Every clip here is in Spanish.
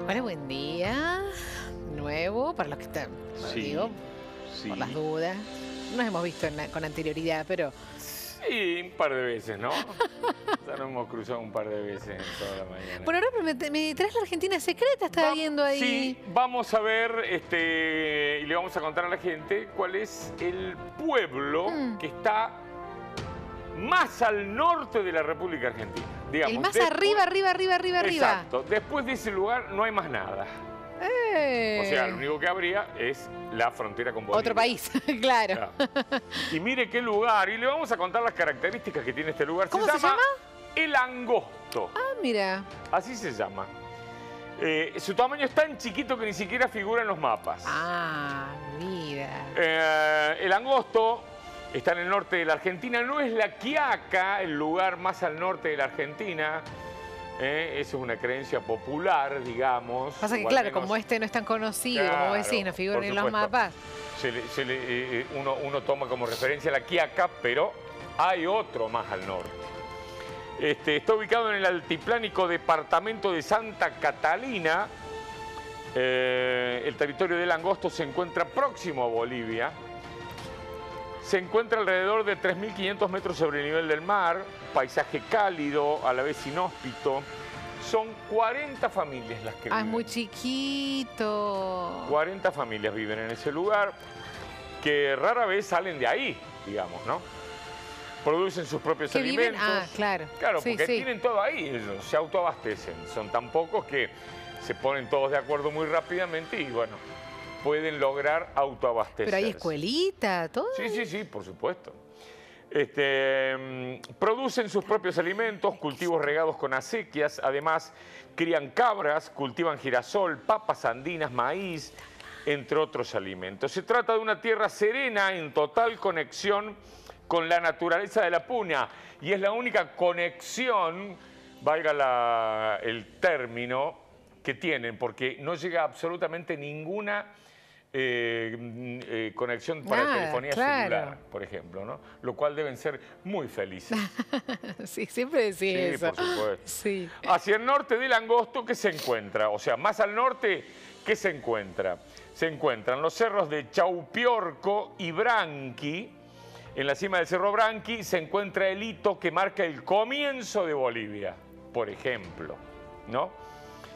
Hola, buen día. Nuevo, para los que están, Sí, digo, sí. por las dudas. Nos hemos visto con anterioridad, pero... Sí, un par de veces, ¿no? Ya nos hemos cruzado un par de veces en toda la mañana. Bueno, ahora me traes la Argentina secreta, estaba viendo ahí. Sí, vamos a ver y le vamos a contar a la gente cuál es el pueblo que está más al norte de la República Argentina. Digamos, El más arriba. Exacto. Después de ese lugar no hay más nada. O sea, lo único que habría es la frontera con Bolivia. Otro país, claro. Y mire qué lugar. Y le vamos a contar las características que tiene este lugar. ¿Cómo se llama? El Angosto. Ah, mira. Así se llama. Su tamaño es tan chiquito que ni siquiera figura en los mapas. Ah, mira. El Angosto está en el norte de la Argentina. No es La Quiaca, el lugar más al norte de la Argentina. Esa es una creencia popular, digamos. Pasa que, claro, como este no es tan conocido, Claro, como vos decís, no figura en los supuesto. mapas. Uno toma como referencia La Quiaca, pero hay otro más al norte. Está ubicado en el altiplánico departamento de Santa Catalina. El territorio del Angosto se encuentra próximo a Bolivia. Se encuentra alrededor de 3.500 metros sobre el nivel del mar. Paisaje cálido, a la vez inhóspito. Son 40 familias las que viven. Ah, es muy chiquito. 40 familias viven en ese lugar, que rara vez salen de ahí, digamos, ¿no? Producen sus propios ¿Que viven? alimentos. Ah, claro. Claro, Sí, porque sí. tienen todo ahí, ellos se autoabastecen. Son tan pocos que se ponen todos de acuerdo muy rápidamente y, bueno, pueden lograr autoabastecerse. Pero hay escuelita, todo. Sí, por supuesto. Producen sus propios alimentos, cultivos regados con acequias, además crían cabras, cultivan girasol, papas andinas, maíz, entre otros alimentos. Se trata de una tierra serena en total conexión con la naturaleza de la puna y es la única conexión, valga el término, que tienen, porque no llega absolutamente ninguna conexión para telefonía celular, por ejemplo, ¿no? Lo cual deben ser muy felices. Sí, siempre decís eso. Sí, por supuesto. Sí. Hacia el norte del Angosto, ¿qué se encuentra? O sea, más al norte, ¿qué se encuentra? Se encuentran los cerros de Chaupiorco y Branqui. En la cima del Cerro Branqui se encuentra el hito que marca el comienzo de Bolivia, por ejemplo, ¿no?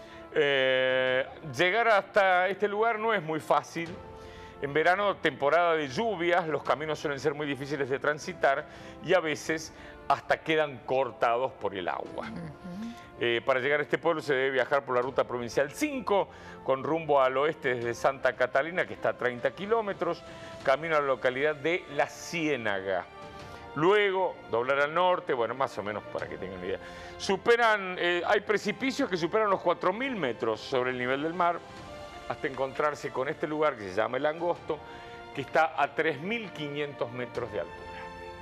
Llegar hasta este lugar no es muy fácil. En verano, temporada de lluvias, los caminos suelen ser muy difíciles de transitar y a veces hasta quedan cortados por el agua. Para llegar a este pueblo se debe viajar por la ruta provincial 5 con rumbo al oeste desde Santa Catalina, que está a 30 kilómetros, camino a la localidad de La Ciénaga. Luego, doblar al norte, bueno, más o menos para que tengan una idea. Hay precipicios que superan los 4.000 metros sobre el nivel del mar hasta encontrarse con este lugar que se llama El Angosto, que está a 3.500 metros de altura.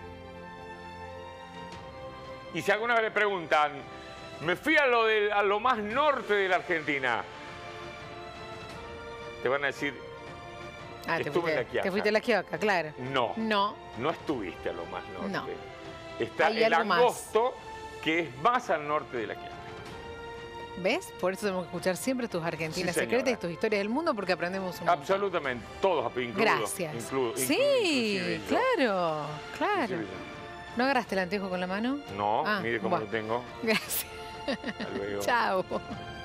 Y si alguna vez le preguntan, me fui a lo más norte de la Argentina, te van a decir, estuve en La Quiaca. Te fuiste a La Quiaca, claro. No estuviste a lo más norte. No. Está Hay el algo más. Angosto, que es más al norte de La Quiaca. ¿Ves? Por eso tenemos que escuchar siempre tus Argentinas Sí, secretas y señora. tus historias del mundo porque aprendemos un montón. Absolutamente, todos incluidos. Gracias. Sí, inclusive yo. claro. Inclusive yo. ¿No agarraste el anteojo con la mano? No, Ah, mire cómo bueno. lo tengo. Gracias. Hasta luego. Chao.